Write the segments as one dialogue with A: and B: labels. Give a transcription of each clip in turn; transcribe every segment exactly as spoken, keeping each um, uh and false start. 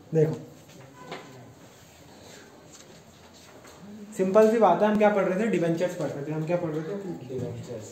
A: देखो सिंपल सी बात है, हम क्या पढ़ रहे थे? डिवेंचर्स पढ़ रहे थे। हम क्या पढ़ रहे थे? डिवेंचर्स।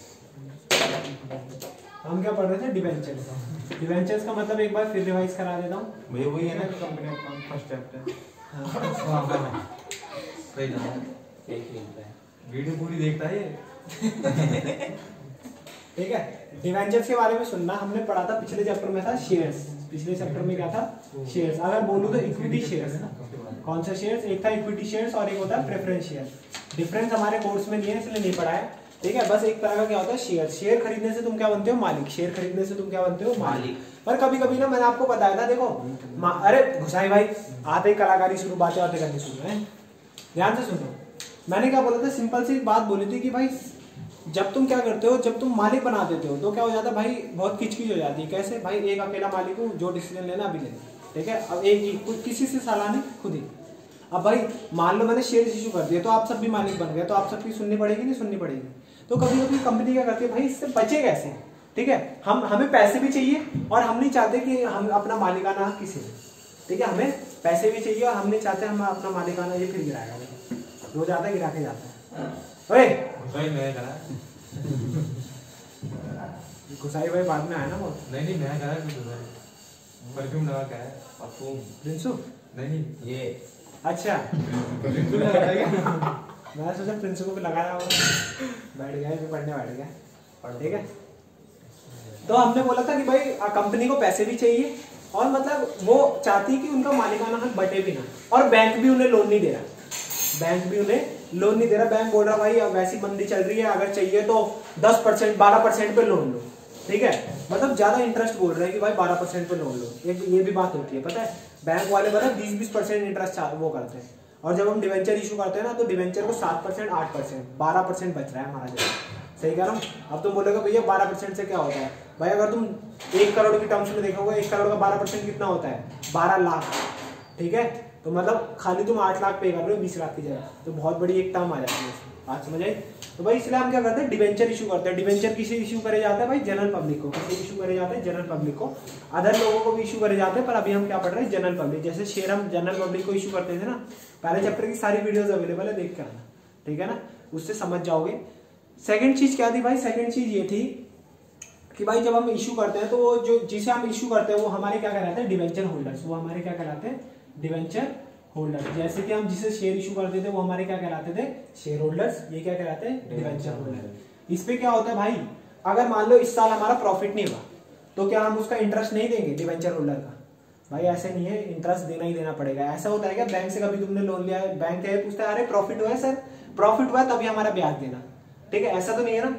A: हम क्या पढ़ रहे थे? डिवेंचर्स। डिवेंचर्स का मतलब एक बार फिर रिवाइज करा देता हूँ।
B: भैया वही है ना कंपनी अकाउंट फर्स्ट चैप्टर। हां हां सही है, एक ही है, वीडियो पूरी देखता है ये।
A: ठीक है, डिवेंचर्स के बारे में सुनना। हमने पढ़ा था पिछले चैप्टर में था शेयर्स। पिछले चैप्टर में क्या था? शेयर्स। अगर बोलूं तो इक्विटी शेयर्स ना, कौन सा शेयर्स? एक था इक्विटी शेयर्स और एक होता है प्रेफरेंस शेयर। डिफरेंस हमारे कोर्स में नहीं है इसलिए नहीं पढ़ा है। ठीक है, बस एक तरह का क्या होता है? शेयर। शेयर खरीदने से तुम क्या बनते हो? मालिक। शेयर खरीदने से तुम क्या बनते हो? मालिक। पर कभी कभी ना मैंने आपको बताया था, देखो अरे घुसाई भाई आते ही कलाकारी शुरू, बातें बातें करनी शुरू है। ध्यान से सुनो, मैंने क्या बोला था? सिंपल सी बात बोली थी कि भाई जब तुम क्या करते हो, जब तुम मालिक बना देते हो तो क्या हो जाता है भाई? बहुत किचकिच हो जाती है। कैसे भाई? एक अकेला मालिक हूँ, जो डिसीजन लेना अभी लेना। ठीक है, अब एक ही कुछ किसी से सलाह नहीं, खुद ही। अब भाई मान लो मैंने शेयर इशू कर दिया तो आप सब भी मालिक बन गए, तो आप सबकी सुननी पड़ेगी नहीं? सुननी पड़ेगी। तो कभी कभी कंपनी क्या करती है भाई, इससे बचे कैसे? ठीक है, हम हमें पैसे भी चाहिए और हम नहीं चाहते कि हम अपना मालिकाना हक किसी से। ठीक है, हमें पैसे भी चाहिए और हम नहीं चाहते हम अपना मालिकाना, ये फिर गिराएगा रोज आता है, गिरा के जाता है। ओए
B: भाई मैं करा
A: घुसाई भाई बाद में आया ना वो।
B: नहीं नहीं मैं करा कुछ भाई परफ्यूम लगा के है परफ्यूम
A: प्रिंसू।
B: नहीं नहीं ये
A: अच्छा
B: परफ्यूम लगा है
A: मैं सोचा प्रिंसू को भी लगाया होगा, बैठ गया भी पढ़ने बैठ गया। ठीक है, तो हमने बोला था कि भाई कंपनी को पैसे भी चाहिए और मतलब वो चाहती कि उनका मालिकाना हक बटे भी ना, और बैंक भी उन्हें लोन नहीं दे रहा। बैंक भी उन्हें लोन नहीं दे रहा। बैंक बोल रहा भाई अब वैसी मंदी चल रही है, अगर चाहिए तो दस परसेंट बारह परसेंट पे लोन लो। ठीक है, मतलब ज्यादा इंटरेस्ट बोल रहे हैं कि भाई बारह परसेंट पे लोन लो। एक ये भी बात होती है, पता है? बैंक वाले पता है बीस बीस परसेंट इंटरेस्ट वो करते हैं, और जब हम डिवेंचर इशू करते हैं ना तो डिवेंचर को सात परसेंट आठ परसेंट बारह परसेंट बच रहा है हमारा जब। सही कह रहा हूँ? अब तुम बोलोगे भैया बारह परसेंट से क्या होता है? भाई अगर तुम एक करोड़ की टर्म्स में देखोगे, एक करोड़ का बारह परसेंट कितना होता है? बारह लाख। ठीक है, तो मतलब खाली तुम आठ लाख पे कर रहे हो बीस लाख की जगह, तो बहुत बड़ी एक टर्म आ जाती है। बात समझ आई? तो भाई इसलिए हम क्या करते हैं? डिवेंचर इशू करते हैं। डिवेंचर किसे इशू करे जाते हैं भाई? जनरल पब्लिक को। किसे इशू करे जाते हैं? जनरल पब्लिक को। अदर लोगों को भी इशू करे जाते हैं, पर अभी हम क्या पढ़ रहे हैं? General public. जैसे शेयर हम जनरल पब्लिक को इशू करते थे ना, पहले चैप्टर की सारी वीडियोस अवेलेबल है, देख कर आना। ठीक है ना, उससे समझ जाओगे। सेकंड चीज क्या थी भाई? सेकंड चीज ये थी कि भाई जब हम इशू करते हैं तो वो जो जिसे हम इशू करते हैं वो हमारे क्या कहलाते हैं? Debenture holders. वो हमारे क्या कहलाते हैं? Debenture holder. जैसे कि हम जिसे शेयर इशू करते थे वो हमारे क्या कहलाते थे? Share holders. ये क्या कहलाते हैं? Debenture holder. इस पे क्या होता है भाई? अगर मान लो इस साल हमारा प्रॉफिट नहीं हुआ तो क्या हम उसका इंटरेस्ट नहीं देंगे डिवेंचर होल्डर का? भाई ऐसे नहीं है, इंटरेस्ट देना ही देना पड़ेगा। ऐसा होता है क्या? बैंक से कभी तुमने लोन लिया है, बैंक क्या पूछता है? अरे प्रॉफिट हुआ है सर, प्रॉफिट हुआ है तभी हमारा ब्याज देना। ठीक है, ऐसा तो नहीं है ना।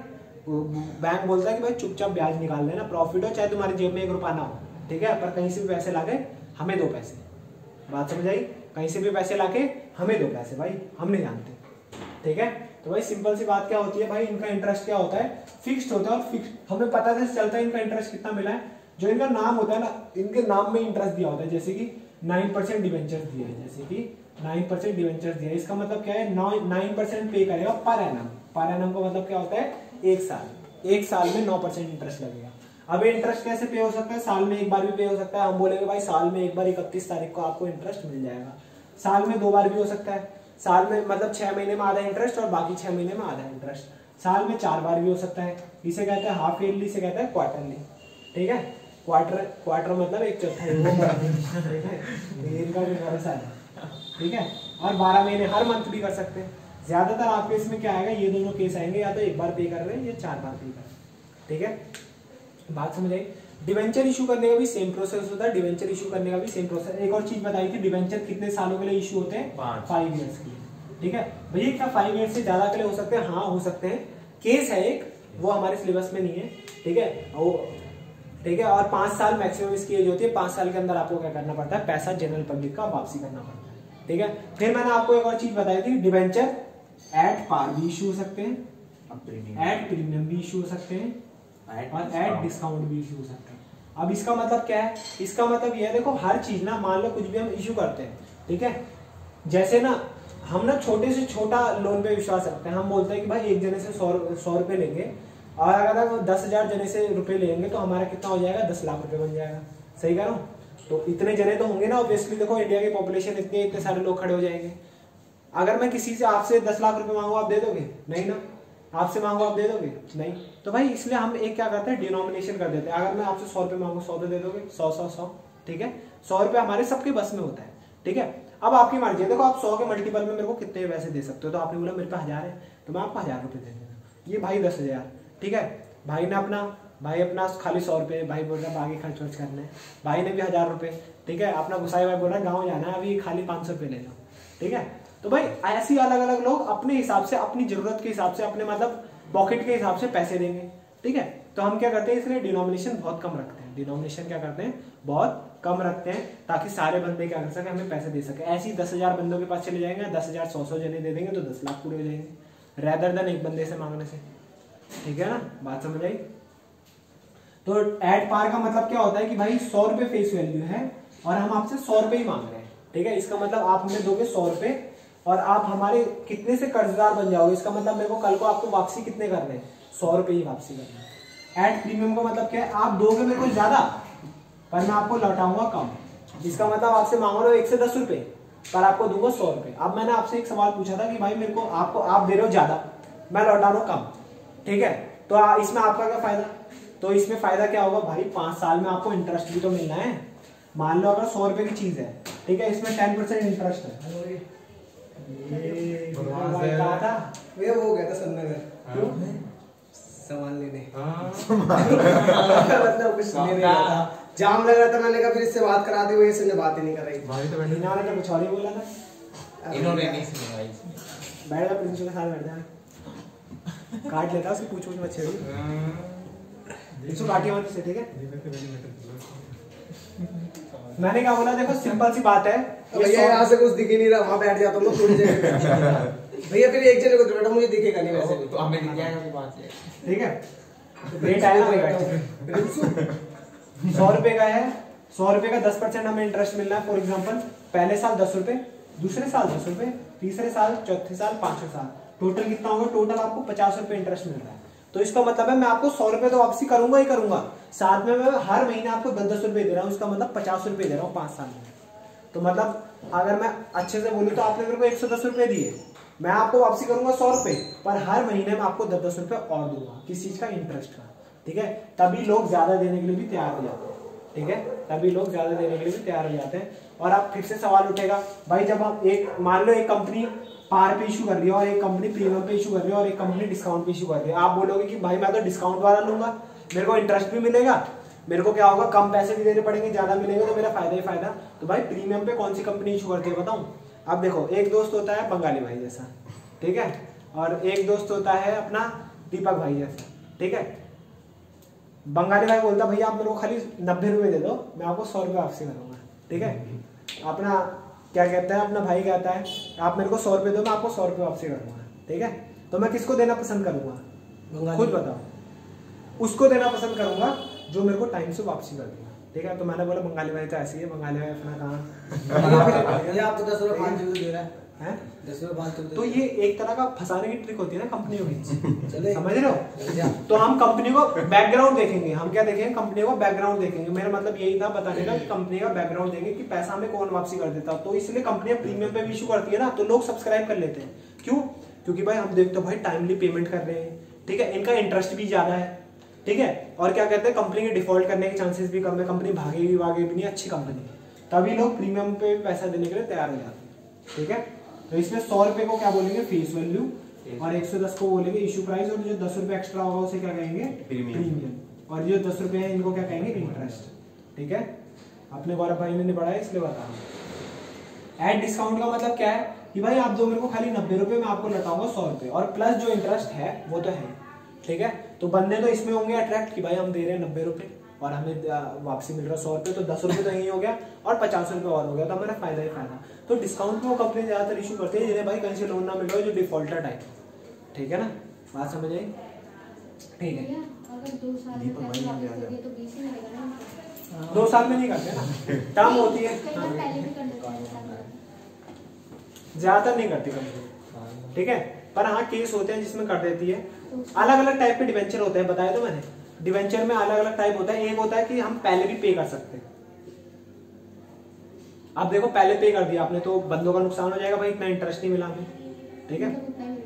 A: बैंक बोलता है कि भाई चुपचाप ब्याज निकाल लेना, प्रॉफिट हो चाहे तुम्हारी जेब में एक रुपया ना हो। ठीक है, पर कहीं से भी पैसे लाके हमें दो पैसे। बात समझ आई? कहीं से भी पैसे लाके हमें दो पैसे, भाई हम नहीं जानते। ठीक है, तो भाई सिंपल सी बात क्या होती है भाई? इनका इंटरेस्ट क्या होता है? फिक्स्ड होता है, और फिक्स हमें पता है चलता है इनका इंटरेस्ट कितना मिला है। जो इनका नाम होता है ना, इनके नाम में इंटरेस्ट दिया होता है। जैसे कि नाइन परसेंट डिवेंचर्स दिए है, जैसे कि नाइन परसेंट डिवेंचर्स दिया है, इसका मतलब क्या है? नाइन परसेंट पे करेगा पर एनम। पर एनम का मतलब क्या होता है? एक साल। एक साल में नौ परसेंट इंटरेस्ट लगेगा। अब इंटरेस्ट कैसे पे हो सकता है? साल में एक बार भी पे हो सकता है। हम बोलेंगे भाई साल में एक बार इकतीस तारीख को आपको इंटरेस्ट मिल जाएगा। साल में दो बार भी हो सकता है। साल में मतलब छह महीने में आधा इंटरेस्ट और बाकी छह महीने में आधा इंटरेस्ट। साल में चार बार भी हो सकता है। इसे कहते हैं हाफ ईयरली, से कहते हैं क्वार्टरली। ठीक है, क्वार्टर क्वार्टर मतलब एक चौथाई। ठीक है, इनका भी भरोसा है। ठीक है, और बारह महीने हर मंथ भी कर सकते हैं। ज्यादातर आपके इसमें क्या आएगा? ये दोनों केस आएंगे, या तो एक बार पे कर रहे हैं या चार बार पे कर रहे हैं। ठीक है, बात समझ आई? डिवेंचर इशू करने का भी सेम प्रोसेस होता है। डिवेंचर इशू करने का भी सेम प्रोसेस। एक और चीज बताई थी, डिवेंचर कितने सालों के लिए इशू होते हैं? फाइव ईयर्स के लिए। ठीक है भैया, क्या फाइव ईयर्स से ज्यादा के लिए हो सकते हैं? हाँ हो सकते हैं। केस है एक, वो हमारे सिलेबस में नहीं है। ठीक है, वो ठीक है, और पांच साल मैक्सिमम इसकी एज होती है। पांच साल के अंदर आपको क्या करना पड़ता है? पैसा जनरल पब्लिक का वापसी करना पड़ता है। ठीक है, फिर मैंने आपको एक और चीज बताई थी, डिवेंचर एट पार भी इशू हो सकते हैं, एट प्रीमियम भी इशू हो सकते हैं, और एट डिस्काउंट भी इशू हो सकते हैं। अब इसका मतलब क्या है? इसका मतलब ये है, देखो हर चीज ना, मान लो कुछ भी हम इशू करते हैं, ठीक है, जैसे ना हम ना छोटे से छोटा लोन पे विश्वास रखते हैं। हम बोलते हैं कि भाई एक जने से सौ सौ रुपए लेंगे, और अगर हम दस हजार जने से रुपए लेंगे तो हमारा कितना हो जाएगा? दस लाख रुपए बन जाएगा। सही कह रहा हूँ? तो इतने जने तो होंगे ना ऑब्वियसली, देखो इंडिया की पॉपुलेशन इतनी है, इतने सारे लोग खड़े हो जाएंगे। अगर मैं किसी से आपसे दस लाख रुपए मांगू आप दे दोगे? नहीं ना। आपसे मांगो आप दे दोगे? नहीं। तो भाई इसलिए हम एक क्या करते हैं, डिनोमिनेशन कर देते हैं। अगर मैं आपसे सौ रुपए मांगू सौ पे दे दोगे? सौ सौ सौ, ठीक है। सौ रुपए हमारे सबके बस में होता है, ठीक है। अब आपकी मर्जी है, देखो आप सौ के मल्टीपल में मेरे को कितने पैसे दे सकते हो। तो आपने बोला मेरे पे हजार है तो मैं आपको हजार रुपए दे देना, ये भाई दस हजार, ठीक है। भाई ने अपना भाई अपना खाली सौ रुपए, भाई बोल रहा है आगे खर्च वर्च करना है, भाई ने भी हजार रुपए, ठीक है। अपना गुसाई भाई बोल रहा है गाँव जाना है अभी खाली पाँच सौ रुपये ले लो, ठीक है। तो भाई ऐसी अलग अलग लोग अपने हिसाब से, अपनी जरूरत के हिसाब से, अपने मतलब पॉकेट के हिसाब से पैसे देंगे, ठीक है। तो हम क्या करते हैं, इसलिए डिनोमिनेशन बहुत कम रखते हैं। डिनोमिनेशन क्या करते हैं, बहुत कम रखते हैं, ताकि सारे बंदे क्या कर सके, हमें पैसे दे सके। ऐसे ही दस हजार बंदों के पास चले जाएंगे, दस हजार सौ सौ जने दे देंगे तो दस लाख पूरे हो जाएंगे, रेदर देन एक बंदे से मांगने से, ठीक है ना। बात समझ आई। तो एट पार का मतलब क्या होता है कि भाई सौ रुपए फेस वैल्यू है और हम आपसे सौ रुपए ही मांग रहे हैं, ठीक है। इसका मतलब आप हमें दोगे सौ रुपए और आप हमारे कितने से कर्जदार बन जाओगे। इसका मतलब मेरे को कल को आपको वापसी कितने करने हैं, सौ रुपए ही वापसी करना है। एट प्रीमियम का मतलब क्या है, आप दोगे मेरे को ज्यादा पर मैं आपको लौटाऊंगा कम। इसका मतलब आपसे मांग रहे हो एक से दस रुपए पर आपको दूंगा सौ रुपए। अब मैंने आपसे एक सवाल पूछा था कि भाई मेरे को आपको आप दे रहे हो ज्यादा, मैं लौटा रहा हूँ कम, ठीक है। तो इसमें आपका क्या फायदा, तो इसमें फायदा क्या होगा भाई, पांच साल में आपको इंटरेस्ट भी तो मिलना है। मान लो अगर सौ रुपए की चीज है, ठीक है, इसमें टेन परसेंट इंटरेस्ट है। ये कहा था
C: वे वो हो गया था सन्नगर सामान लेने, मतलब कुछ लेने गया था, जाम लग रहा था। मैंने कहा फिर इससे बात करा दी, वो ये सुनने बात ही नहीं कर रही।
B: भाई तो बैठे
A: इन्होंने तो कुछ और ही बोला था,
B: इन्होंने नहीं सुना भाई।
A: बैठ जा प्रिंसिपल के साथ बैठ जा, काट लेता उसकी पूछ पूछ मत छेड़ी, इसको काटिए मत से, ठीक है। मैंने क्या बोला, देखो सिंपल सी बात है,
C: भैया यहाँ से कुछ दिख ही नहीं रहा, वहाँ बैठ जाता हूँ थोड़ी जगह। भैया फिर एक जगह को बैठा, मुझे दिखेगा नहीं वैसे भी,
B: तो हमें दिख जाएगा बात है,
A: ठीक है। रेट आया ना बैठ, सौ रुपए का है, सौ रुपए का दस परसेंट हमें इंटरेस्ट मिलना है। फॉर एग्जाम्पल पहले साल दस रुपए, दूसरे साल दस रुपए, तीसरे साल, चौथे साल, पांचवें साल, टोटल कितना होगा, टोटल आपको पचास रुपए इंटरेस्ट मिल रहा है। तो इसका मतलब है मैं आपको सौ रुपए तो वापसी करूंगा ही करूंगा, साथ में मैं हर महीने आपको दस दस रुपए दे रहा हूँ। इसका मतलब पचास रुपए दे रहा हूँ पांच साल में। तो मतलब अगर मैं अच्छे से बोलूँ तो आपने मेरे को एक सौ दस रुपए दिए, मैं आपको वापसी करूंगा सौ रुपए, पर हर महीने में आपको दस दस रुपए और दूंगा, किस चीज का, इंटरेस्ट का, ठीक है। तभी लोग ज्यादा देने के लिए भी तैयार हो जाते हैं, ठीक है, तभी लोग ज्यादा देने के लिए भी तैयार हो जाते हैं। और आप फिर से सवाल उठेगा भाई, जब आप एक मान लो एक कंपनी पार पे इशू कर रही है और एक कंपनी प्रीमियम पे इशू कर रही है और एक कंपनी डिस्काउंट पे इशू कर रही है, आप बोलोगे कि भाई मैं तो डिस्काउंट वाला लूंगा, मेरे को इंटरेस्ट भी मिलेगा, मेरे को क्या होगा, कम पैसे भी देने पड़ेंगे, ज्यादा मिलेंगे, तो मेरा फायदा ही फायदा। तो भाई प्रीमियम पे कौन सी कंपनी इशू करती है बताऊं। अब देखो एक दोस्त होता है बंगाली भाई जैसा, ठीक है, और एक दोस्त होता है अपना दीपक भाई जैसा, ठीक है। बंगाली भाई बोलता भैया आप मेरे को खाली नब्बे रुपए दे दो, मैं आपको सौ रुपए वापसी करूंगा, ठीक है। अपना क्या कहता है, अपना भाई कहता है आप मेरे को सौ रुपए दो, मैं आपको सौ रुपए वापसी करूंगा, ठीक है। तो मैं किसको देना पसंद करूंगा, खुद बताओ। उसको देना पसंद करूंगा जो मेरे को टाइम से वापसी कर देगा, ठीक है। तो मैंने बोला बंगाली भाई तो ऐसी है, बंगाली भाई अपना कहाँ
C: आप तो दस रुपए पाँच दे रहा
A: है,
C: दस रुपए पाँच
A: तो ये एक तरह का फंसाने की ट्रिक होती है ना कंपनियों की, समझ रहे हो।
C: हो।
A: तो हम कंपनी को बैकग्राउंड देखेंगे, हम क्या देखेंगे, कंपनी को बैकग्राउंड देखेंगे। मेरा मतलब यही था बताने का कि कंपनी का बैकग्राउंड देंगे कि पैसा हमें कौन वापसी कर देता। तो इसलिए कंपनियां प्रीमियम पे भी इशू करती है ना, तो लोग सब्सक्राइब कर लेते हैं। क्यों, क्योंकि भाई हम देखते भाई टाइमली पेमेंट कर रहे हैं, ठीक है, इनका इंटरेस्ट भी ज्यादा है, ठीक है। और क्या कहते हैं, कंपनी के डिफॉल्ट करने के चांसेस भी कम है, कंपनी भागेगी भागे भी नहीं, अच्छी कंपनी, तभी लोग प्रीमियम पे पैसा देने के लिए तैयार हो जाते हैं, ठीक है। तो इसमें सौ रुपए को क्या बोलेंगे, फेस वैल्यू, और एक सौ दस को बोलेंगे इशू प्राइस, और जो दस रुपए एक्स्ट्रा होगा उसे क्या कहेंगे, प्रीमियम, और जो दस रुपए है इनको क्या कहेंगे, इंटरेस्ट, ठीक है। अपने गौरव भाई ने पढ़ा है इसलिए बता रहा हूँ। एड डिस्काउंट का मतलब क्या है कि भाई आप दो मेरे को खाली नब्बे रुपए में आपको लौटाऊंगा सौ रुपए, और प्लस जो इंटरेस्ट है वो तो है, ठीक है। तो बंदे तो इसमें होंगे अट्रैक्ट कि भाई हम दे रहे हैं नब्बे रुपए और हमें वापसी मिल रहा है सौ रुपए, तो दस रुपए तो यही हो गया और पचास रुपए और हो गया, तो हमारा फायदा ही फायदा। तो डिस्काउंट में वो कंपनी ज्यादातर इशू करती है जिन्हें भाई कहीं से लोन ना मिल रहा हो, जो डिफॉल्टर टाइप, ठीक है ना, बात समझ आई, ठीक है।
D: अगर दो साल में पैसे वापस दे दिए तो बीस ही मिलेगा ना,
A: दो साल में नहीं करते ना, टर्म होती है,
D: कई बार पहले भी कर देते हैं,
A: ज्यादातर नहीं करती कंपनी, ठीक है। पर हाँ केस होते हैं जिसमें कर देती है। अलग अलग टाइप के डिवेंचर होते हैं, बताया तो मैंने, डिवेंचर में अलग अलग टाइप होता है। एक होता है कि हम पहले भी पे कर सकते हैं, अब देखो पहले पे कर दिया आपने तो बंदों का नुकसान हो जाएगा भाई, इतना इंटरेस्ट नहीं मिला हमें, ठीक है।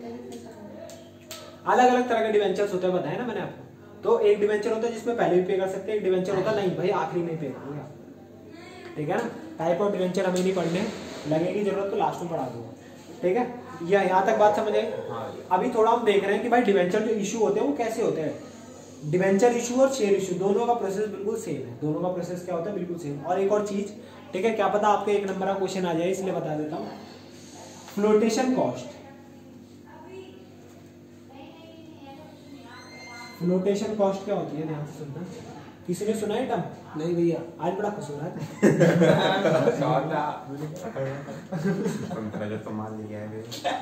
A: अलग अलग तरह के डिवेंचर्स होते हैं बताया ना मैंने आपको। तो एक डिवेंचर होता है जिसमें पहले भी पे कर सकते हैं, एक डिवेंचर होता है नहीं भाई आखिरी में पे करोगे, ठीक है ना। टाइप ऑफ डिवेंचर हमें नहीं पढ़ने, लगेगी जरूरत तो लास्ट में पढ़ा दूंगा, ठीक है। या यहाँ तक बात समझ आई। अभी थोड़ा हम देख रहे हैं कि भाई डिवेंचर जो इशू होते हैं वो कैसे होते हैं। डिवेंचर इशू और शेयर इशू दोनों का प्रोसेस बिल्कुल सेम है, दोनों का प्रोसेस क्या होता है बिल्कुल सेम। और एक और चीज, ठीक है, क्या पता आपके एक नंबर का क्वेश्चन आ जाए इसलिए बता देता हूँ। फ्लोटेशन कॉस्ट, फ्लोटेशन कॉस्ट क्या होती है ध्यान से सुनना। किसी ने सुना है टर्म?
C: नहीं भैया,
A: आज बड़ा खुश हो रहा है।
B: तो मान लिया है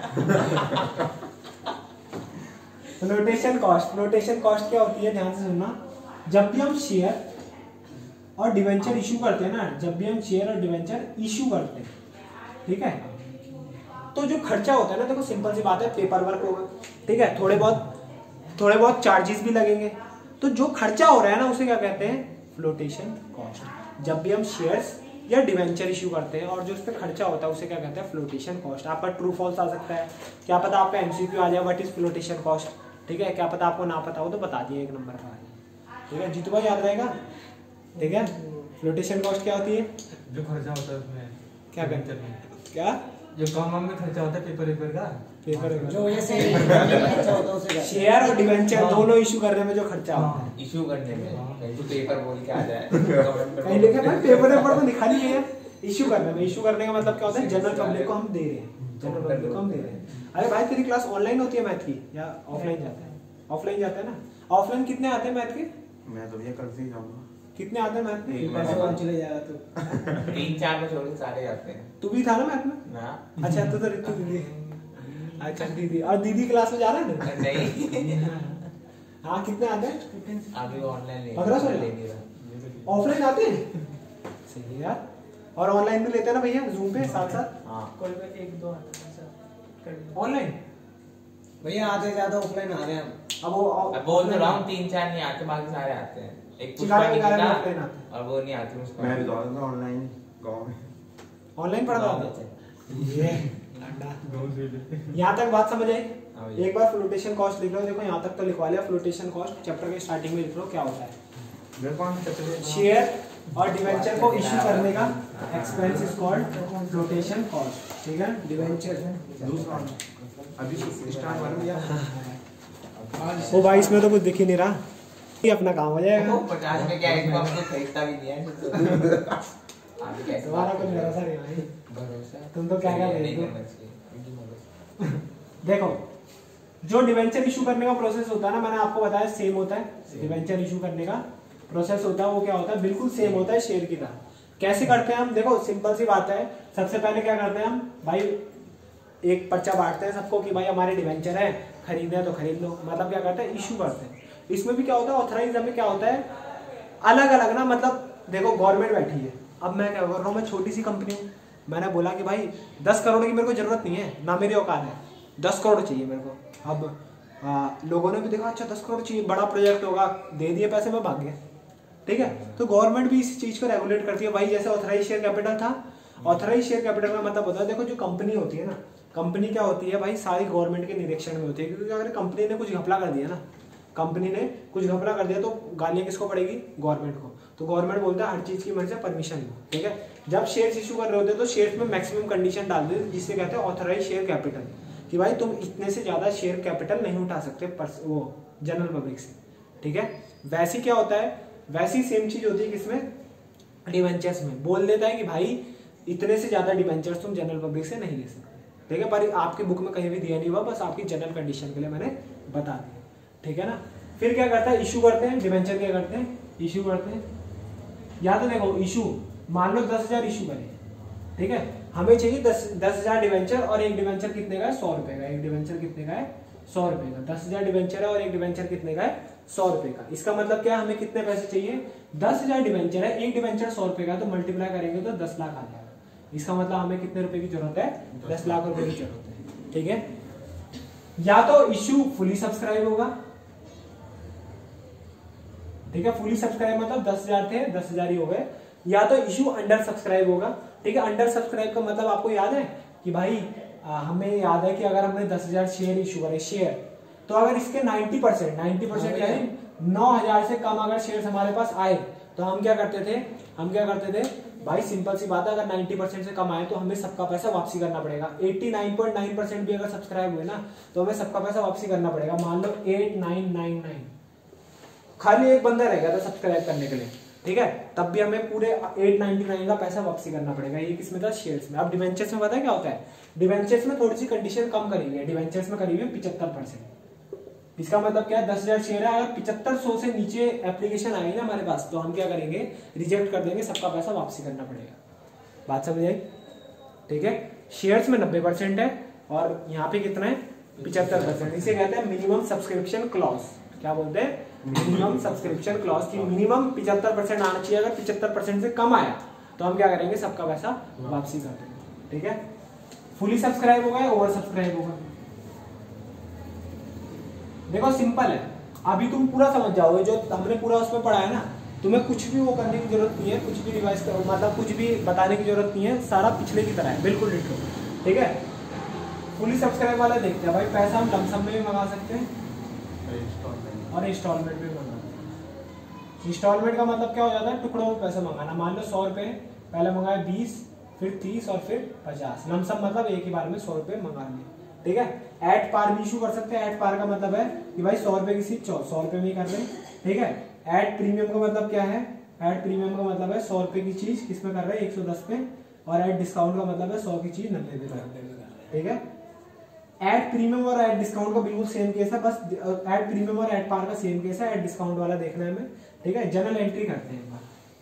A: फ्लोटेशन कॉस्ट, फ्लोटेशन कॉस्ट क्या होती है ध्यान से सुनना। जब भी हम शेयर और डिवेंचर इशू करते हैं ना, जब भी हम शेयर और डिवेंचर इशू करते हैं, ठीक है, तो जो खर्चा होता है ना, देखो सिंपल सी बात है, पेपर वर्क होगा, ठीक है, थोड़े बहुत थोड़े बहुत चार्जेस भी लगेंगे, तो जो खर्चा हो रहा है ना उसे क्या कहते हैं, फ्लोटेशन कॉस्ट। जब भी हम शेयर्स या डिवेंचर इशू करते हैं और जो उस पर खर्चा होता है उसे क्या कहते हैं, फ्लोटेशन कॉस्ट। आपका ट्रू फॉल्स आ सकता है, क्या पता आपका एमसीक्यू आ जाए व्हाट इज फ्लोटेशन कॉस्ट, ठीक है, क्या पता आपको ना पता हो तो बता दिए एक नंबर का, ठीक है, जितना याद रहेगा, ठीक है। फ्लोटेशन कॉस्ट क्या होती है,
B: जो खर्चा होता है उसमें
A: क्या करते हैं, क्या
B: जो काम में खर्चा होता है पेपर पेपर का,
A: पेपर
C: जो ये से अच्छा होता है उसे
A: शेयर और डिवेंचर दोनों इशू करने में जो खर्चा होता है,
E: इशू करने में कहीं तो पेपर बोल के आ जाए
A: कहीं लिखा भाई पेपर पेपर तो लिखा नहीं है, इशू करने में। इशू करने का मतलब क्या होता है, जनरल पब्लिक को हम दे रहे हैं, जनरल पब्लिक को हम दे रहे हैं। अरे भाई तेरी क्लास ऑनलाइन होती है मैथ की या ऑफलाइन जाता है? ऑफलाइन जाता है ना। ऑफलाइन कितने आते हैं मैथ के?
B: मैं तो भैया कल से ही जाऊंगा।
A: कितने आते हैं मैथ
B: एक
A: में?
B: बार
C: पैसे कौन चले जाएगा तू।
E: तीन चार में छोड़ के सारे जाते हैं
A: तू भी था ना मैथ में?
E: ना
A: अच्छा तो तो रितु दीदी, अच्छा दीदी, और दीदी क्लास में जा रहा है ना?
E: नहीं
A: हाँ कितने आते हैं?
E: अभी ऑनलाइन
A: पंद्रह सौ ऑफलाइन आते हैं, सही है यार। और ऑनलाइन भी लेते हैं ना भैया जूम पे साथ साथ?
E: हाँ
A: कोई कोई एक दो आते हैं ऑनलाइन।
C: भैया आधे ज्यादा ऑफलाइन आ रहे हैं।
A: अब वो
E: अब बोल तो रहा हूँ तीन चार नहीं आते, बाकी सारे आते हैं। एक पुष्पा
A: चिकारा
E: की
A: चिकारा
E: था,
A: भी offline आते हैं।
E: और वो नहीं आती उसको।
B: मैं भी जाऊंगा ऑनलाइन गांव में।
A: ऑनलाइन पढ़ रहा
E: गाँव में
A: हूँ ये लाडा।
B: गांव से
A: यहाँ तक बात समझ आई?
E: हाँ भैया।
A: एक बार फ्लोटेशन कॉस्ट लिख लो, देखो यहाँ तक तो लिखवा लिया। फ्लोटेशन कॉस्ट चैप्टर के स्टार्टिंग में लिख लो क्या होता है।
B: मेरे कौन सा चैप्टर?
A: शेयर और डिवेंचर को इश्यू करने का expense is called flotation cost, ठीक है।
C: डिवेंचर
B: दूसरा अभी स्टार्ट वाला भैया।
A: ओ भाई इसमें तो कुछ दिख ही नहीं रहा, ये अपना काम हो जाएगा।
E: वो पचास में क्या है, इसको हमको खरीदता भी नहीं है तो आगे कैसे
A: तुम्हारा
E: बात
A: कुछ
E: करें?
A: भरोसा नहीं भाई,
E: भरोसा
A: तुम तो क्या क्या
E: नहीं
A: भेज दो।
E: करना चाहिए।
A: देखो जो डिवेंचर इशू करने का प्रोसेस होता है ना, मैंने आपको बताया सेम होता है। डिवेंचर इशू करने का प्रोसेस होता है वो क्या होता है, बिल्कुल सेम होता है शेयर की तरह। कैसे करते हैं हम, देखो सिंपल सी बात है। सबसे पहले क्या करते हैं हम भाई, एक पर्चा बांटते हैं सबको कि भाई हमारे डिवेंचर है, खरीदना है तो खरीद लो। मतलब क्या करते हैं, इशू करते हैं। इसमें भी क्या होता है, ऑथराइज में क्या होता है, अलग अलग ना। मतलब देखो गवर्नमेंट बैठी है, अब मैं क्या कर रहा हूँ, मैं छोटी सी कंपनी हूँ, मैंने बोला कि भाई दस करोड़ की मेरे को जरूरत नहीं है, ना मेरी औकात है, दस करोड़ चाहिए मेरे को। अब आ, लोगों ने भी देखा अच्छा दस करोड़ चाहिए, बड़ा प्रोजेक्ट होगा, दे दिए पैसे, मैं भाग गया, ठीक है। तो गवर्नमेंट भी इस चीज को रेगुलेट करती है भाई। जैसे ऑथराइज शेयर कैपिटल था, ऑथराइज शेयर कैपिटल का मतलब होता है, देखो जो कंपनी होती है ना, कंपनी क्या होती है भाई, सारी गवर्नमेंट के निरीक्षण में होती है। क्योंकि अगर कंपनी ने कुछ घपला कर दिया ना, कंपनी ने कुछ घपला कर दिया तो गालियां किसको पड़ेगी, गवर्नमेंट को। तो गवर्नमेंट बोलता है हर चीज की मेरे से परमिशन लो, ठीक है। जब शेयर्स इशू कर रहे होते हैं तो शेयर्स में मैक्सिमम कंडीशन डाल देते, जिससे कहते हैं ऑथराइज शेयर कैपिटल, कि भाई तुम इतने से ज्यादा शेयर कैपिटल नहीं उठा सकते वो जनरल पब्लिक से, ठीक है। वैसे क्या होता है, वैसी सेम चीज होती है किसमें, डिवेंचर्स में। बोल देता है कि भाई इतने से ज्यादा डिवेंचर्स तुम जनरल पब्लिक से नहीं ले सकते, ठीक है। पर आपकी बुक में कहीं भी दिया नहीं हुआ, बस आपकी जनरल कंडीशन के लिए मैंने बता दिया, ठीक है ना। फिर क्या करता है, इशू करते हैं। डिवेंचर क्या करते हैं, इशू करते हैं। या तो देखो इशू, मान लो दस हजार इशू करें, ठीक है, हमें चाहिए दस दस हजार डिवेंचर, और एक डिवेंचर कितने का है, सौ रुपए का। एक डिवेंचर कितने का है, सौ रुपए का। दस हजार डिवेंचर है और एक डिवेंचर कितने का है, सौ रुपए का। इसका मतलब क्या है, हमें कितने पैसे चाहिए, दस हजार डिवेंचर है, एक डिवेंचर सौ रुपए का, तो मल्टीप्लाई करेंगे तो दस लाख आ जाएगा। इसका मतलब हमें कितने रुपए की जरूरत है, दस लाख रुपए की जरूरत है, ठीक है। या तो इशू फुली सब्सक्राइब होगा, ठीक है, फुली सब्सक्राइब मतलब दस हजार थे, दस हजार ही हो गए। या तो इशू अंडर सब्सक्राइब होगा, ठीक है। अंडर सब्सक्राइब का मतलब आपको याद है कि भाई आ, हमें याद है कि अगर हमने दस हजार शेयर इशू करे शेयर, तो अगर इसके नब्बे परसेंट नब्बे परसेंट यानी नौ हजार से कम अगर शेयर हमारे पास आए तो हम क्या करते थे हम क्या करते थे भाई सिंपल सी बात है, अगर नब्बे परसेंट से कम आए तो हमें सबका पैसा वापसी करना पड़ेगा। नवासी पॉइंट नौ परसेंट भी अगर सब्सक्राइब हुए ना तो हमें सबका पैसा वापसी करना पड़ेगा। मान लो एट नाइन नाइन नाइन, खाली एक बंदा रह गया था सब्सक्राइब करने के लिए, ठीक है, तब भी हमें पूरे एट नाइनटी नाइन का पैसा वापसी करना पड़ेगा। ये किसमें था? शेयर्स में। अब डिवेंचर्स में पता है क्या होता है? डिवेंचर्स में थोड़ी सी कंडीशन कम करी हुई है, डिवेंचर्स में करी हुई है पिछहत्तर परसेंट। इसका मतलब क्या है? दस हजार शेयर है, अगर पिछहत्तर सौ से नीचे एप्लीकेशन आएगी ना हमारे पास तो हम क्या करेंगे? रिजेक्ट कर देंगे, सबका पैसा वापसी करना पड़ेगा। बात समझ आई? ठीक है। शेयर्स में नब्बे परसेंट है और यहाँ पे कितना है? पिछहत्तर परसेंट। इसे कहते हैं मिनिमम सब्सक्रिप्शन क्लॉज। क्या बोलते हैं? मिनिमम सब्सक्रिप्शन क्लॉज की मिनिमम पिछहत्तर परसेंट आना चाहिए। अगर पिछहत्तर परसेंट से कम आया तो हम क्या करेंगे? सबका पैसा वापसी कर देंगे। ठीक है। फुली सब्सक्राइब होगा या ओवर सब्सक्राइब होगा? देखो सिंपल है, अभी तुम पूरा समझ जाओगे जो हमने पूरा उसमें पढ़ा है ना, तुम्हें कुछ भी वो करने की जरूरत नहीं है, कुछ भी रिवाइज करो, मतलब कुछ भी बताने की जरूरत नहीं है, सारा पिछले की तरह है, बिल्कुल डिट्टो। ठीक है। फुली सब्सक्राइब वाला देखते हैं भाई, पैसा हम लमसम में भी मंगा सकते हैं और इंस्टॉलमेंट में मंगा सकते हैं। इंस्टॉलमेंट का मतलब क्या हो जाता है? टुकड़ों में पैसा मंगाना। मान लो सौ रुपए पहले मंगाए, बीस, फिर तीस और फिर पचास। लमसम मतलब एक ही बार में सौ रुपए मंगा लिए। ठीक है। एट पार भी इशू कर सकते हैं। एट पार का मतलब है कि भाई सौ रुपए की सीट सौ रुपए में ही कर रहे हैं। ठीक है। एट प्रीमियम का मतलब क्या है? एट प्रीमियम का मतलब है सौ रुपए की चीज किसमें कर रहे हैं? एक सौ दस पे। और एट डिस्काउंट का मतलब है सौ की चीज नब्बे पे कर रहे हैं। ठीक है। एट प्रीमियम और एट डिस्काउंट का बिल्कुल सेम केस है, बस एट प्रीमियम और एट पार का सेम केस है। एट डिस्काउंट वाला देखना है हमें। ठीक है। जनरल एंट्री करते हैं।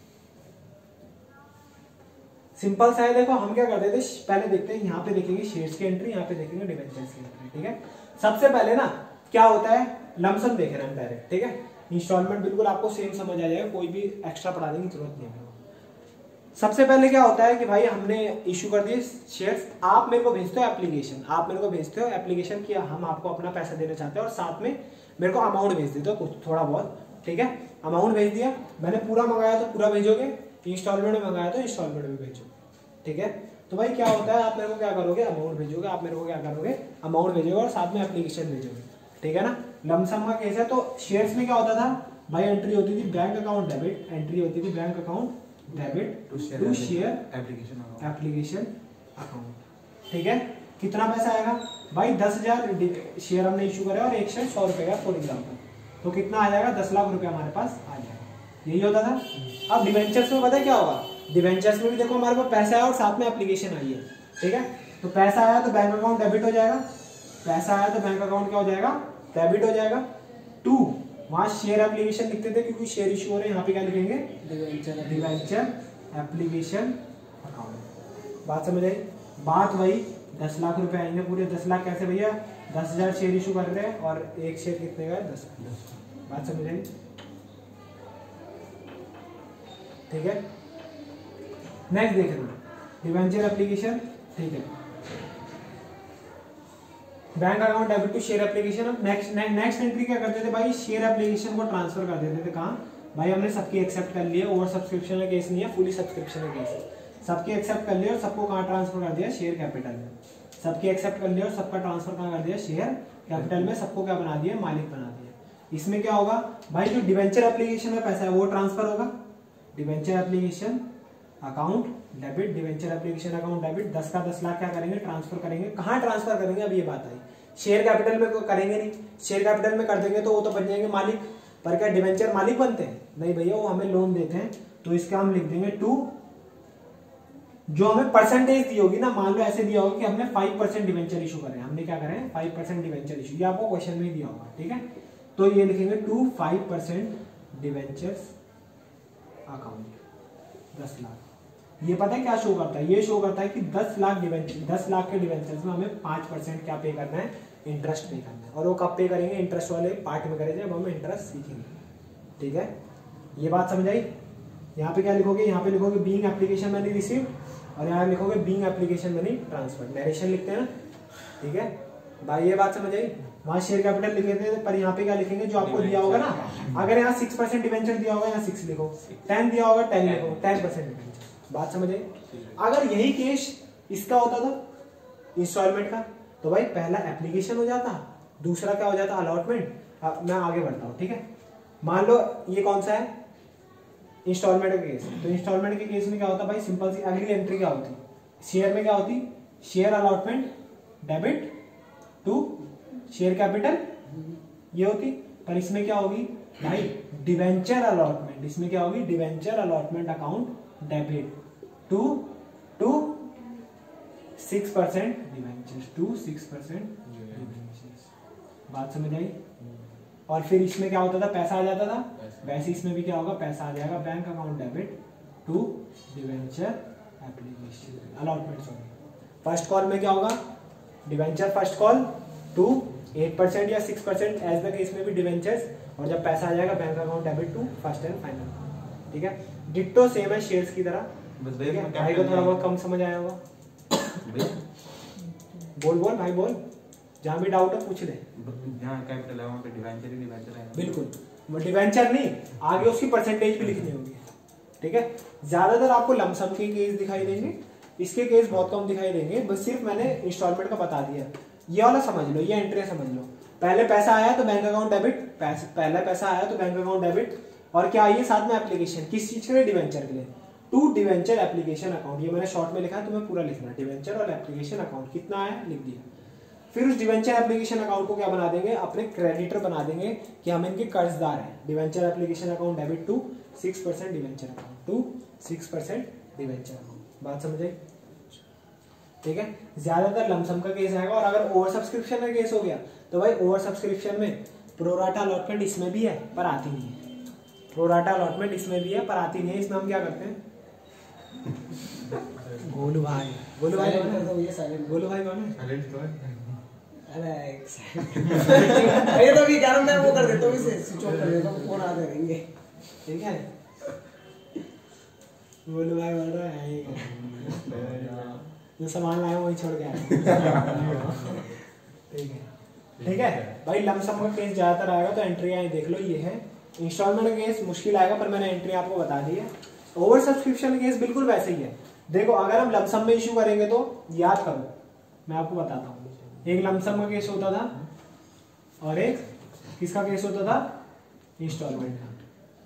A: सिंपल सा है। देखो हम क्या करते थे, पहले देखते हैं, यहाँ पे देखेंगे शेयर्स की एंट्री, यहाँ पे देखेंगे डिवेंचर्स की एंट्री। ठीक है। सबसे पहले ना क्या होता है? लमसम देख रहे हैं हम डायरेक्ट। ठीक है। इंस्टॉलमेंट बिल्कुल आपको सेम समझ आ जाएगा, कोई भी एक्स्ट्रा पढ़ाने की जरूरत नहीं है। सबसे पहले क्या होता है कि भाई हमने इशू कर दिए शेयर्स, आप मेरे को भेजते हो एप्लीकेशन, आप मेरे को भेजते हो एप्लीकेशन कि हम आपको अपना पैसा देना चाहते हैं और साथ में मेरे को अमाउंट भेज देते हो कुछ थोड़ा बहुत। ठीक है। अमाउंट भेज दिया मैंने, पूरा मंगाया तो पूरा भेजोगे, इंस्टॉलमेंट में मंगाया तो इंस्टॉलमेंट में भेजोगे। ठीक है। तो भाई क्या होता है, आप मेरे को क्या करोगे? अमाउंट भेजोगे। आप मेरे को क्या करोगे? अमाउंट भेजोगे और साथ में एप्लीकेशन भेजोगे। ठीक है ना। लमसम का केस है। तो शेयर्स में क्या होता था भाई? एंट्री होती थी बैंक अकाउंट डेबिट, एंट्री होती थी bank account debit to share
B: application
A: application account. ठीक है। कितना पैसा आएगा भाई? दस हजार शेयर हमने इशू करे और एक शेयर सौ रुपए का फॉर एग्जाम्पल, तो कितना आ जाएगा? दस लाख रुपए हमारे पास आ जाएगा। यही होता था। अब डिवेंचर्स में पता है क्या होगा? डिवेंचर्स में भी देखो हमारे पास पैसा आया और साथ में एप्लीकेशन आई है। ठीक है। तो पैसा आया तो बैंक अकाउंट डेबिट हो जाएगा, पैसा आया तो बैंक अकाउंट क्या हो जाएगा? डेबिट हो जाएगा। टू वहां शेयर एप्लीकेशन लिखते थे क्योंकि शेयर इशू हो रहे हैं, यहाँ पे क्या लिखेंगे? Debenture application account. बात समझ आई? बात वही, दस लाख रुपए आएंगे पूरे। दस लाख कैसे भैया? दस हजार शेयर इशू कर रहे हैं और एक शेयर कितने का है? दस। बात समझ आई? ठीक है। नेक्स्ट देख लो डिवेंचर एप्लीकेशन। ठीक है। Bank account debit to share application. अब नेक्स्ट नेक्स्ट एंट्री क्या करते थे भाई? शेयर एप्लीकेशन को ट्रांसफर कर देते थे। कहाँ भाई? हमने सबकी एक्सेप्ट कर लिया, ओवर सब्सक्रिप्शन का केस नहीं है, फुली सब्सक्रिप्शन का केस है। सबकी एक्सेप्ट कर लिया और सबको कहाँ ट्रांसफर कर दिया? शेयर कैपिटल में। सबकी एक्सेप्ट कर लिया और सबका ट्रांसफर कहाँ कर दिया? शेयर कैपिटल में। सबको क्या बना दिया? मालिक बना दिया। इसमें क्या होगा भाई? जो डिवेंचर एप्लीकेशन में पैसा है वो ट्रांसफर होगा। Debenture application account debit, debenture application account debit. दस का दस लाख क्या करेंगे? ट्रांसफर करेंगे। कहाँ ट्रांसफर करेंगे? अब ये बात आई, शेयर कैपिटल में करेंगे नहीं। शेयर कैपिटल में कर देंगे तो वो तो बन जाएंगे मालिक, पर क्या डिवेंचर मालिक बनते हैं? नहीं भैया, वो हमें लोन देते हैं। तो इसका हम लिख देंगे टू, जो हमें परसेंटेज दी होगी ना, मान लो ऐसे दिया होगा कि हमने फाइव परसेंट डिवेंचर इशू करें, हमने क्या करें? फाइव परसेंट डिवेंचर इशू, ये आपको क्वेश्चन में ही दिया होगा। ठीक है। तो ये लिखेंगे two five percent debentures account, दस लाख। ये पता है क्या शो करता है? ये शो करता है कि दस लाख डिवेंचर, दस लाख के डिवेंचर्स में हमें पांच परसेंट क्या पे करना है? इंटरेस्ट पे करना है। और वो कब पे करेंगे? इंटरेस्ट वाले पार्ट में करेंगे जब हम इंटरेस्ट सीखेंगे। ठीक है। ये बात समझ आई? यहाँ पे क्या लिखोगे? यहाँ पे लिखोगे बीइंग एप्लीकेशन मनी रिसीव्ड और यहाँ लिखोगे being application money transfer. Narration लिखते हैं ना। ठीक है भाई, ये बात समझ आई? वहां शेयर कैपिटल लिखे थे, पर यहाँ पे क्या लिखेंगे? जो आपको दिया होगा ना, अगर यहाँ सिक्स परसेंट डिवेंचर दिया होगा यहाँ सिक्स लिखो, टेन दिया होगा टेन लिखो, टेन परसेंट डिवेंचर। बात समझे? अगर यही केस इसका होता था इंस्टॉलमेंट का, तो भाई पहला एप्लीकेशन हो जाता, दूसरा क्या हो जाता अलॉटमेंट। मैं आगे बढ़ता हूँ, ठीक है। मान लो ये कौन सा है इंस्टॉलमेंट का केस, तो इंस्टॉलमेंट के केस में क्या होता भाई, सिंपल सी अगली एंट्री क्या होती, शेयर में क्या होती, share allotment debit to share capital ये होती। पर इसमें क्या होगी भाई, डिवेंचर अलॉटमेंट, इसमें क्या होगी, debenture allotment account debit to two six percent debenture to six percent बात समझ आई। और फिर इसमें क्या होता था, पैसा आ जाता था, वैसे इसमें भी क्या होगा, पैसा आ जाएगा bank account debit to debenture application allotment. Sorry, first call में क्या होगा, debenture first call to eight percent या six percent as the case में भी डिवेंचर्स, और जब पैसा आ जाएगा bank account debit to first and final. ठीक है, डिट्टो सेम है शेयर्स की तरह।
B: बस
A: ठीक है, भाई को थोड़ा बहुत कम समझ आया होगा। बोल बोल भाई बोल, जहां भी डाउट हो पूछ ले।
B: जहां कैपिटल है वहां पे डिवेंचर ही डिवेंचर है।
A: बिल्कुल, वो डिवेंचर नहीं, आगे उसकी परसेंटेज भी लिखनी होगी। ठीक है, ज्यादातर आपको लमसम के केस दिखाई देंगे, इसके केस बहुत कम दिखाई देंगे। बस सिर्फ मैंने इंस्टॉलमेंट का बता दिया, ये वाला समझ लो, ये एंट्री समझ लो। पहले पैसा आया तो बैंक अकाउंट डेबिट, पहले पैसा आया तो बैंक अकाउंट डेबिट, और क्या आइए साथ में एप्लीकेशन, किस चीज के लिए, डिवेंचर के लिए, टू डिवेंचर एप्लीकेशन अकाउंट। ये मैंने शॉर्ट में लिखा है, तुम्हें पूरा लिखना है, डिवेंचर और एप्लीकेशन अकाउंट कितना आया लिख दिया। फिर उस डिवेंचर एप्लीकेशन अकाउंट को क्या बना देंगे, अपने क्रेडिटर बना देंगे कि हम इनके कर्जदार हैं। Debenture application account debit to six percent debenture account to six percent debenture account. बात समझ आई? ठीक है, ज्यादातर लमसम का केस आएगा। और अगर ओवर सब्सक्रिप्शन का केस हो गया तो भाई ओवर सब्सक्रिप्शन में प्रोराटा अलॉटमेंट इसमें भी है पर आती नहीं है, प्रोराटा अलॉटमेंट इसमें भी है पर आती नहीं है। इसमें हम क्या करते हैं, गोलू भाई, गोलू भाई कौन है? गोलू भाई कौन है?
C: अरे तो भी कारण मैं वो कर देता हूँ, इसे स्विच ऑफ कर देता हूँ, फोन आते रहेंगे।
A: ठीक है, गोलू भाई बोल रहा है जो सामान लाया वही छोड़ के आया। ठीक है, ठीक है भाई, लमसम का केस ज्यादातर आएगा तो एंट्री आए देख लो, ये है। इंस्टॉलमेंट का केस मुश्किल आएगा पर मैंने एंट्री आपको बता दी है। ओवर सब्सक्रिप्शन केस बिल्कुल वैसे ही है। देखो अगर हम लमसम में इशू करेंगे तो याद करो, मैं आपको बताता हूँ, एक लमसम का केस होता था और एक किसका केस होता था, इंस्टॉलमेंट का।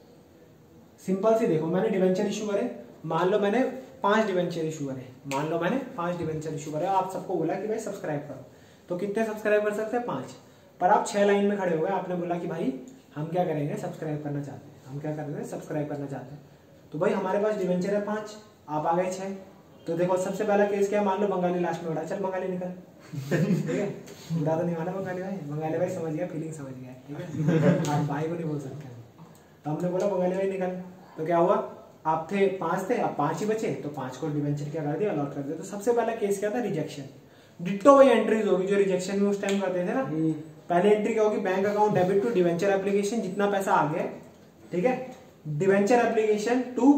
A: सिंपल सी देखो, मैंने डिवेंचर इशू करे, मान लो मैंने पांच डिवेंचर इशू करे, मान लो मैंने पांच डिवेंचर इशू करे, आप सबको बोला कि भाई सब्सक्राइब करो, तो कितने सब्सक्राइब कर सकते हैं, पांच। पर आप छह लाइन में खड़े हो गए, आपने बोला कि भाई हम क्या करेंगे, सब्सक्राइब करना चाहते हैं, हम क्या करेंगे, सब्सक्राइब करना चाहते हैं। तो भाई हमारे पास डिवेंचर है पांच, आप आ गए छह। तो देखो सबसे पहला केस क्या है, मान लो बंगाली लास्ट में उड़ा, चल बंगाली निकल। ठीक है, उड़ा तो नहीं माना बंगाली भाई, बंगाली भाई समझ गया, फीलिंग समझ गया। ठीक है, आप भाई को नहीं बोल सकते। तो हमने बोला बंगाली भाई निकल, तो क्या हुआ, आप थे पांच थे, अब पांच ही बचे, तो पांच को डिवेंचर क्या कर दिया, अलॉट कर दिया। तो सबसे पहला केस क्या था, रिजेक्शन। डिट्टो वही एंट्रीज होगी जो रिजेक्शन में उस टाइम करते थे ना। पहले एंट्री क्या होगी, bank account debit to debenture application, जितना पैसा आ गया, ठीक है, debenture application to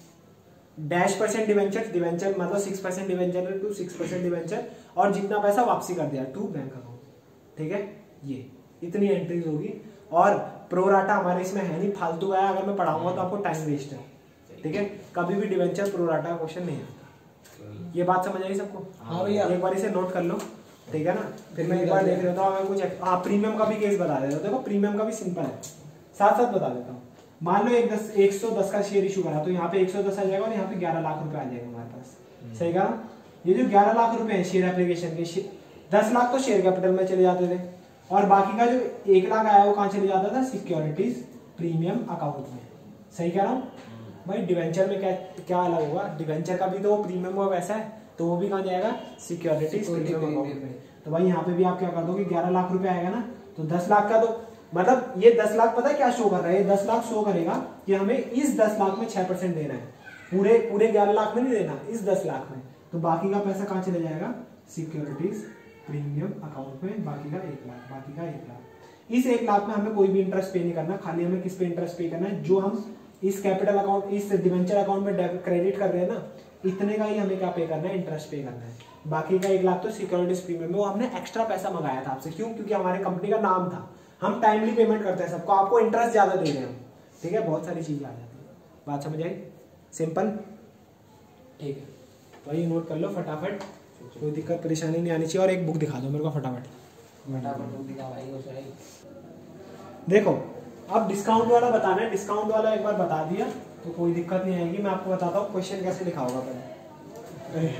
A: dash percent debenture, debenture मतलब six percent debenture to six percent debenture, और जितना पैसा वापसी कर दिया टू बैंक अकाउंट। ठीक है, ये इतनी एंट्रीज होगी। और प्रोराटा हमारे इसमें है नहीं, फालतू आया, अगर मैं पढ़ाऊंगा तो आपको टाइम वेस्ट है। ठीक है, कभी भी डिवेंचर प्रोराटा क्वेश्चन नहीं आता। ये बात समझ आई सबको?
C: हाँ भैया, एक
A: बार इसे नोट कर लो, ठीक है ना। फिर मैं एक बार देख लेता हूँ, अगर कुछ हाँ प्रीमियम का भी केस बता देता हूँ। देखो प्रीमियम का भी सिंपल है, साथ साथ बता देता हूँ। मान लो एक दस एक सौ दस का शेयर इशू करा, तो यहाँ पे एक सौ दस आ जाएगा और यहाँ पे ग्यारह लाख रुपए आ जाएगा हमारे पास। सही कहा, ये जो ग्यारह लाख रुपए है शेयर एप्लीकेशन के, दस लाख तो शेयर कैपिटल में चले जाते थे, और बाकी का जो एक लाख आया वो कहाँ चले जाता था, सिक्योरिटीज प्रीमियम अकाउंट में। सही कह रहा हूँ भाई? डिवेंचर में क्या क्या अलग होगा, डिवेंचर का भी तो वो प्रीमियम हुआ वैसा है, तो वो भी कहाँ जाएगा, सिक्योरिटीज प्रीमियम अकाउंट में। तो भाई यहाँ पे भी आप क्या कर दोगे, ग्यारह लाख रुपए आएगा ना, तो दस लाख का तो मतलब ये दस लाख पता है क्या शो कर रहा है, ये दस लाख शो करेगा कि हमें इस दस लाख में छह परसेंट देना है, पूरे पूरे ग्यारह लाख में नहीं देना, इस दस लाख में। तो बाकी का पैसा कहाँ चले जाएगा, सिक्योरिटीज प्रीमियम अकाउंट में, बाकी का एक लाख, बाकी का एक लाख। इस एक लाख में हमें कोई भी इंटरेस्ट पे नहीं करना, खाली हमें किस पे इंटरेस्ट पे करना है, जो हम इस कैपिटल अकाउंट, इस डिवेंचर अकाउंट में क्रेडिट कर रहे हैं ना, इतने का ही हमें क्या पे करना है, इंटरेस्ट पे करना है। बाकी का एक लाख तो सिक्योरिटीज प्रीमियम में, वो हमने एक्स्ट्रा पैसा मंगाया था आपसे, क्यों, क्योंकि हमारे कंपनी का नाम था, हम टाइमली पेमेंट करते हैं सबको, आपको इंटरेस्ट ज्यादा दे रहे हैं हम। ठीक है, बहुत सारी चीजें आ जाती है। बात समझ आई? सिंपल। ठीक है, तो ये नोट कर लो फटाफट, कोई दिक्कत परेशानी नहीं आनी चाहिए। और एक बुक दिखा दो मेरे को फटाफट।
E: फटाफट वो दिखा भाई वो सही।
A: देखो अब डिस्काउंट वाला बताना है, डिस्काउंट वाला एक बार बता दिया तो कोई दिक्कत नहीं आएगी। मैं आपको बताता हूँ क्वेश्चन कैसे लिखा होगा पहले।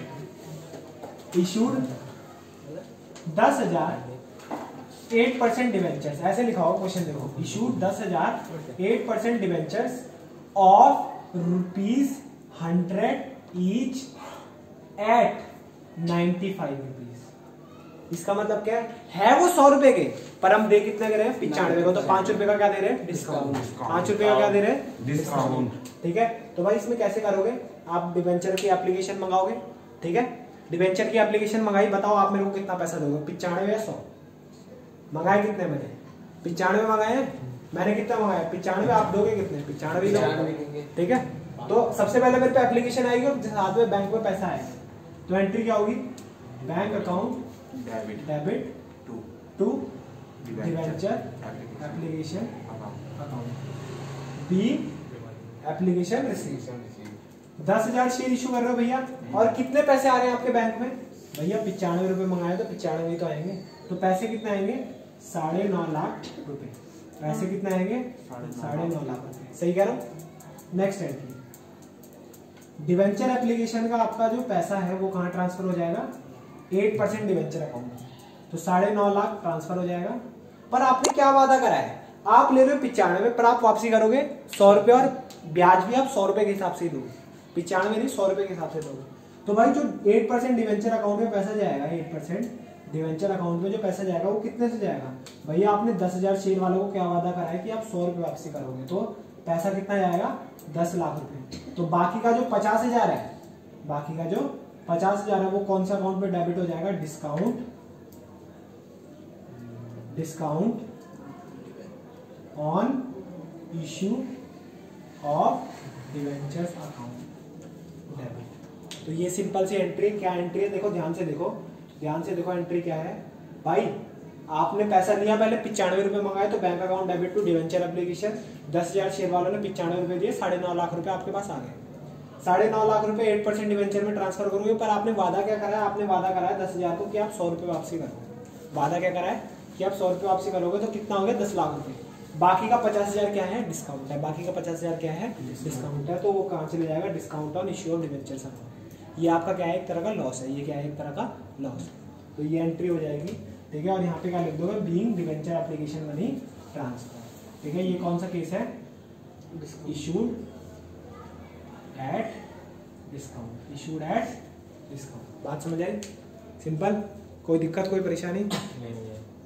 A: इशूड दस हजार एट परसेंट डिवेंचर्स, ऐसे लिखा होगा क्वेश्चन। देखो इशूड दस हजार eight percent debentures of rupees hundred each at ninety five rupees. इसका मतलब क्या है, है वो सौ रुपए के, पर हम दे कितने के रहे हैं, पिचानवे को। तो पांच रुपए का क्या दे रहे हैं, डिस्काउंट। पांच रुपए का क्या दे रहे हैं,
B: डिस्काउंट।
A: ठीक है, तो भाई इसमें कैसे करोगे, आप डिवेंचर की एप्लीकेशन मंगाओगे। ठीक है, डिवेंचर की एप्लीकेशन मंगाई, बताओ आप मेरे को कितना पैसा दोगे, पिचानवे या सौ। मंगाए कितने मैंने, पिचानवे मंगाए हैं मैंने। कितना मंगाया, पिचानवे। आप दोगे कितने, पिचानवे दोगे। ठीक है, तो सबसे पहले मेरे पे एप्लीकेशन आएगी और साथ में बैंक में पैसा आएगा। तो एंट्री क्या होगी, bank account
B: debit
A: debit
B: to
A: to debenture application account B application receive. दस हजार शेयर इशू कर रहे हो भैया, और कितने पैसे आ रहे हैं आपके बैंक में, भैया पिचानवे रुपए मंगाए तो पिचानवे तो आएंगे। तो पैसे कितने आएंगे, साढ़े नौ लाख रुपए। पैसे कितने आएंगे, साढ़े नौ लाख रुपए। सही कह रहा हूँ। नेक्स्ट एंट्री, डिवेंचर एप्लीकेशन का आपका जो पैसा है वो कहाँ ट्रांसफर हो जाएगा, एट परसेंट डिवेंचर अकाउंट। तो साढ़े नौ लाख ट्रांसफर हो जाएगा। पर आपने क्या वादा करा है, आप ले रहे हो पिचानवे, पर आप वापसी करोगे सौ रुपए, और ब्याज भी आप सौ रुपए के हिसाब से ही दोगे, पिचानवे नहीं सौ रुपए के हिसाब से दोगे। तो भाई जो एट परसेंट डिवेंचर अकाउंट में पैसा जाएगा, एट परसेंट डिवेंचर अकाउंट में जो पैसा जाएगा वो कितने से जाएगा, भैया आपने दस हजार शेयर वालों को क्या वादा करा है कि आप सौ रुपए वापसी करोगे, तो पैसा कितना जाएगा, दस लाख रुपए। तो बाकी का जो पचास हजार है, बाकी का जो पचास हजार है वो कौन सा अकाउंट पे डेबिट हो जाएगा, discount discount on issue of debentures account debit. तो ये सिंपल सी एंट्री, क्या एंट्री है देखो, ध्यान से देखो, ध्यान से देखो एंट्री क्या है भाई। आपने पैसा लिया पहले पिचानवे रुपए मंगाए, तो bank account debit to debenture application, दस हजार शेयर वालों ने पिचानवे रुपए दिए, साढ़े नौ लाख रुपए आपके पास आ गए। साढ़े नौ लाख रुपए एट परसेंट डिवेंचर में ट्रांसफर करोगे, पर आपने वादा क्या करा है, आपने वादा करा है दस हजार को कि आप सौ रुपए वापसी करोगे। वादा क्या करा है कि आप सौ रुपए वापसी करोगे, तो कितना हो गया, दस लाख रुपए। बाकी का पचास हजार क्या है, डिस्काउंट है। बाकी का पचास हजार क्या है, डिस्काउंट है। तो वो कहाँ चले जाएगा, discount on issue of debentures account. ये आपका क्या है, एक तरह का लॉस है। ये क्या है, एक तरह का लॉस। तो ये एंट्री हो जाएगी। ठीक है, और यहाँ पे क्या लिख दोगे, being debenture application money transfer. ठीक है, ये कौन सा केस है, issued at discount, issued at discount. बात समझ आई, सिंपल, कोई दिक्कत कोई परेशानी
B: नहीं है।